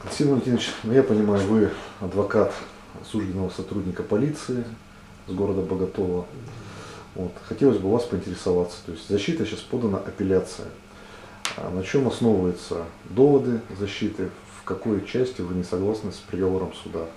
Константин Валентинович, ну, я понимаю, вы адвокат осужденного сотрудника полиции с города Боготола. Вот. Хотелось бы у вас поинтересоваться. То есть защита сейчас подана апелляция. На чем основываются доводы защиты? В какой части вы не согласны с приговором суда?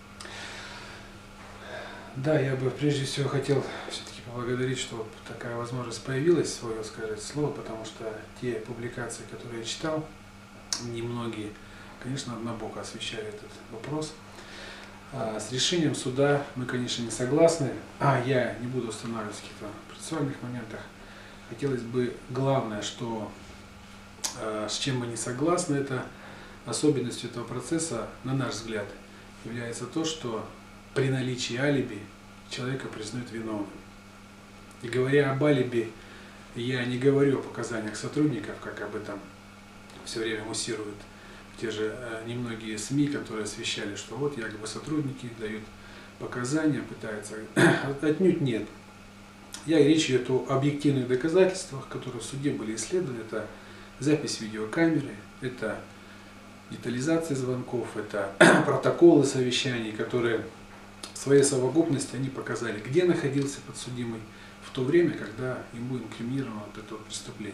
Да, я бы прежде всего хотел все-таки поблагодарить, что такая возможность появилась, свое сказать слово, потому что те публикации, которые я читал, немногие, конечно, однобоко освещали этот вопрос. С решением суда мы, конечно, не согласны, я не буду останавливаться в каких-то процессуальных моментах. Хотелось бы, главное, что с чем мы не согласны, это особенностью этого процесса, на наш взгляд, является то, что при наличии алиби человека признают виновным. И говоря об алиби, я не говорю о показаниях сотрудников, как об этом все время муссируют те же немногие СМИ, которые освещали, что вот якобы сотрудники дают показания, пытаются. Отнюдь нет. Речь идет о объективных доказательствах, которые в суде были исследованы. Это запись видеокамеры, это детализация звонков, это протоколы совещаний, которые в своей совокупности они показали, где находился подсудимый в то время, когда ему инкриминировано вот это преступление.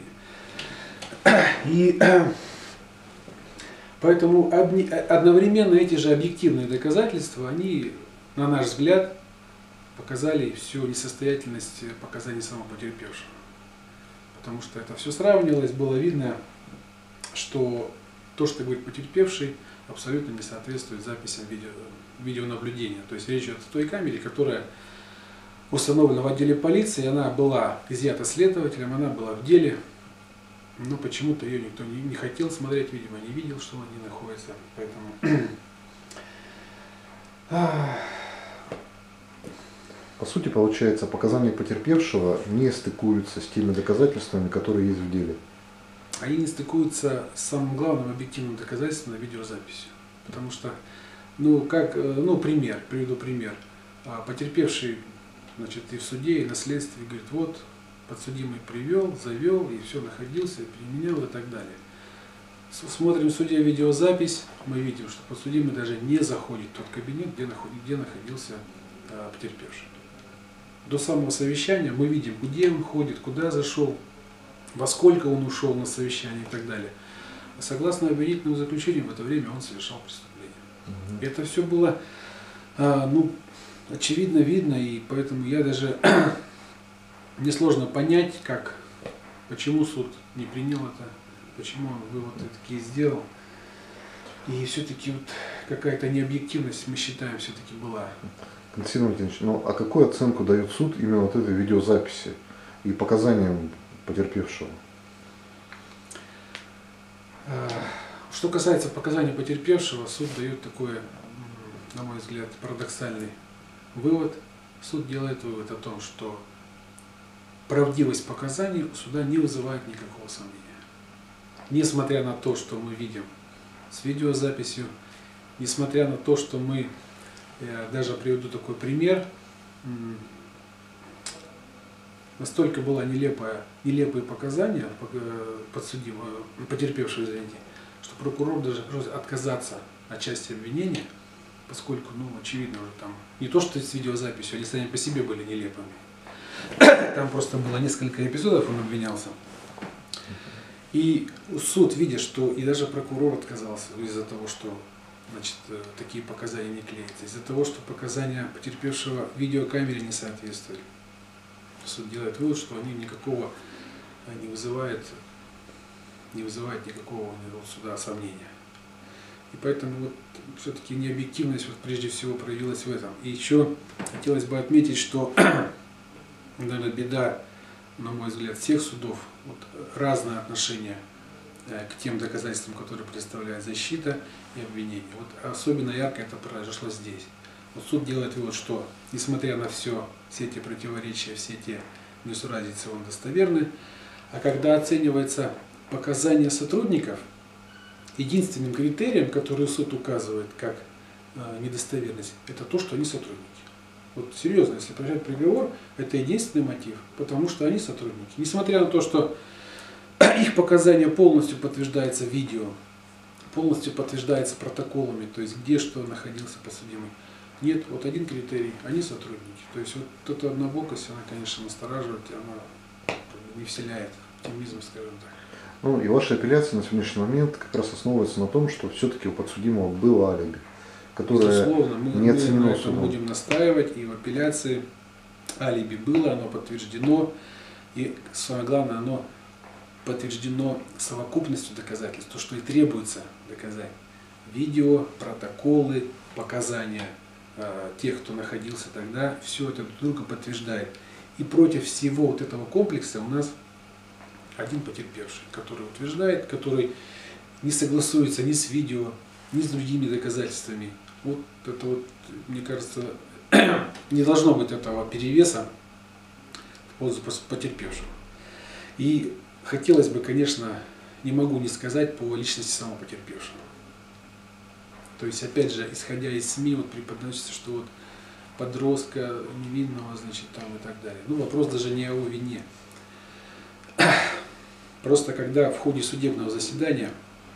И поэтому одновременно эти же объективные доказательства, они, на наш взгляд, показали всю несостоятельность показаний самого потерпевшего. Потому что это все сравнивалось, было видно, что то, что говорит потерпевший, абсолютно не соответствует записям видеонаблюдения. То есть речь идет о той камере, которая установлена в отделе полиции, она была изъята следователем, она была в деле, но почему-то ее никто не хотел смотреть, видимо, не видел, что она не находится. Поэтому По сути, получается, показания потерпевшего не стыкуются с теми доказательствами, которые есть в деле. они не стыкуются с самым главным объективным доказательством на видеозаписи. Потому что, приведу пример. Потерпевший, значит, и в суде, и на следствии говорит, вот, подсудимый привел, завел, и все находился, и применял, и так далее. Смотрим в суде видеозапись, мы видим, что подсудимый даже не заходит в тот кабинет, где находился потерпевший. До самого совещания мы видим, где он ходит, куда зашел, во сколько он ушел на совещание и так далее. Согласно обвинительному заключению, в это время он совершал преступление. Это все было очевидно видно, и поэтому я даже мне сложно понять, почему суд не принял это, почему он выводы такие сделал. И все-таки вот какая-то необъективность, мы считаем, все-таки была. Константин Валентинович, а какую оценку дает суд именно вот этой видеозаписи и показаниям потерпевшего? Что касается показаний потерпевшего, суд дает такой, на мой взгляд, парадоксальный вывод. Суд делает вывод о том, что правдивость показаний у суда не вызывает никакого сомнения. Несмотря на то, что мы видим с видеозаписью, несмотря на то, что мы, я даже приведу такой пример, настолько было нелепые показания подсудимого, потерпевшего, извините, что прокурор даже просит отказаться от части обвинения, поскольку, очевидно, уже там не то, что с видеозаписью, они сами по себе были нелепыми. Там просто было несколько эпизодов, он обвинялся. И суд, видя, что и даже прокурор отказался из-за того, что, значит, такие показания не клеятся, из-за того, что показания потерпевшего видеокамере не соответствуют. Суд делает вывод, что они не вызывают никакого у суда сомнения. И поэтому все-таки необъективность прежде всего проявилась в этом. И еще хотелось бы отметить, что, наверное, беда, на мой взгляд, всех судов, разное отношение к тем доказательствам, которые представляет защита и обвинение. Особенно ярко это произошло здесь. Суд делает вывод, что, несмотря на все эти противоречия, все эти несуразицы, он достоверны. А когда оценивается показания сотрудников, единственным критерием, который суд указывает как недостоверность, это то, что они сотрудники. Серьезно, если прочитать приговор, это единственный мотив, потому что они сотрудники. Несмотря на то, что их показания полностью подтверждаются видео, полностью подтверждается протоколами, то есть где что находился подсудимый. Нет, вот один критерий, они сотрудники. То есть вот эта однобокость, она, конечно, настораживает, она не вселяет оптимизм, скажем так. Ну и ваша апелляция на сегодняшний момент как раз основывается на том, что все-таки у подсудимого было алиби, которое Безусловно, не мы оценено на этом судом. будем настаивать, и в апелляции алиби было, оно подтверждено, и самое главное, оно подтверждено совокупностью доказательств, то, что и требуется доказать. Видео, протоколы, показания тех, кто находился тогда, все это друг друга подтверждает. И против всего вот этого комплекса у нас один потерпевший, который утверждает, который не согласуется ни с видео, ни с другими доказательствами. Вот это вот, мне кажется, не должно быть этого перевеса в пользу потерпевшего. И хотелось бы, конечно, не могу не сказать по личности самого потерпевшего. То есть, опять же, исходя из СМИ, вот преподносится, что вот подростка невинного, значит, там и так далее. Ну, вопрос даже не о его вине. Просто когда в ходе судебного заседания,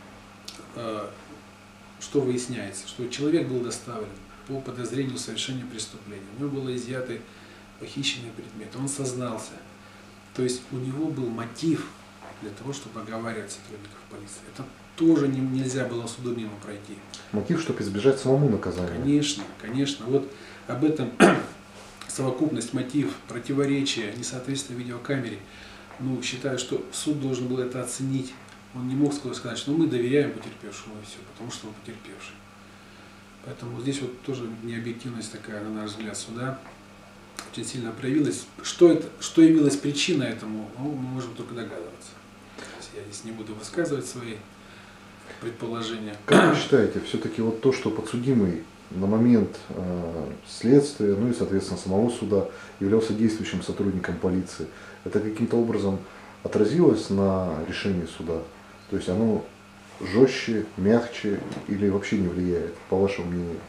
что выясняется, что человек был доставлен по подозрению в совершении преступления, у него было изъяты похищенные предметы, он сознался. То есть у него был мотив для того, чтобы оговаривать сотрудников полиции. Это тоже нельзя было судом мимо пройти. Мотив, чтобы избежать самому наказания. Конечно, конечно. Вот об этом совокупность, мотив, противоречие, несоответствие видеокамере. Ну, считаю, что суд должен был это оценить. Он не мог сказать, что мы доверяем потерпевшему и все, потому что он потерпевший. Поэтому здесь вот тоже необъективность такая, на наш взгляд, суда очень сильно проявилась. Что явилось причиной этому, ну, мы можем только догадываться. Я здесь не буду высказывать свои предположения. Как вы считаете, все-таки вот то, что подсудимый на момент следствия, ну и, соответственно, самого суда являлся действующим сотрудником полиции, это каким-то образом отразилось на решении суда? То есть оно жестче, мягче или вообще не влияет, по вашему мнению?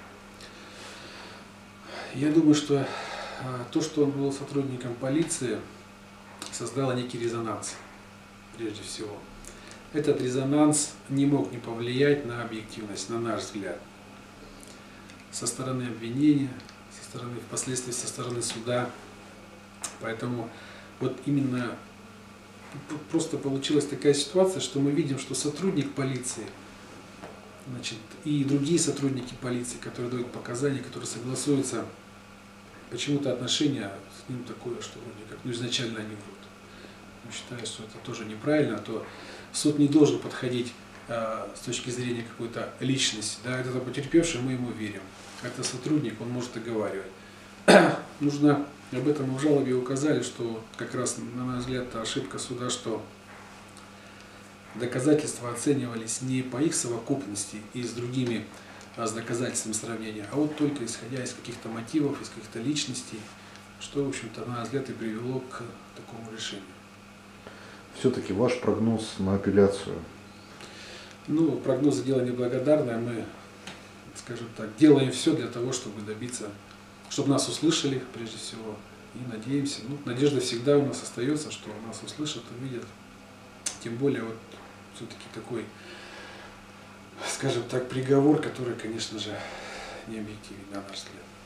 Я думаю, что то, что он был сотрудником полиции, создало некий резонанс, прежде всего. Этот резонанс не мог не повлиять на объективность, на наш взгляд. Со стороны обвинения, впоследствии со стороны суда. Поэтому вот именно просто получилась такая ситуация, что мы видим, что сотрудник полиции, значит, и другие сотрудники полиции, которые дают показания, которые согласуются, почему-то отношение с ним такое, что вроде как, ну, изначально они врут. Я считаю, что это тоже неправильно, то суд не должен подходить с точки зрения какой-то личности. Да, это потерпевший, мы ему верим. Это сотрудник, он может оговаривать. Нужно, об этом в жалобе указали, что как раз, на мой взгляд, это ошибка суда, что доказательства оценивались не по их совокупности и с другими, с доказательствами сравнения, а вот только исходя из каких-то мотивов, из каких-то личностей, что, в общем-то, на мой взгляд, и привело к такому решению. Все-таки ваш прогноз на апелляцию? Ну, прогнозы дело неблагодарное. Мы, скажем так, делаем все для того, чтобы добиться, чтобы нас услышали, прежде всего, и надеемся. Ну, надежда всегда у нас остается, что нас услышат, увидят. Тем более, вот все-таки такой, скажем так, приговор, который, конечно же, не объективен, на наш взгляд.